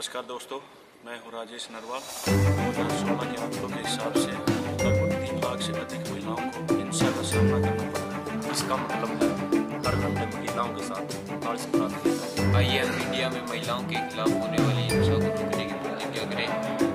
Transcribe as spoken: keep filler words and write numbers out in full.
नमस्कार दोस्तों, मैं हूं राजेश नरवाल। दो हज़ार सोलह के आंकड़ों के हिसाब से लगभग तीन लाख से अधिक महिलाओं को हिंसा का सामना करना पड़ रहा है। इसका मतलब है हर घंटे महिलाओं के साथ आइए हम इंडिया में महिलाओं के खिलाफ होने वाली हिंसा को रोकने की प्रतिज्ञा करें।